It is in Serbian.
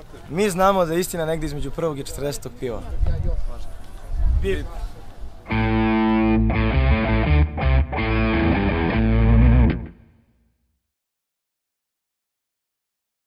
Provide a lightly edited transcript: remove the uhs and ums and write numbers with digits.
Mi znamo da je istina negdje između prvog i 40. piva. Bip.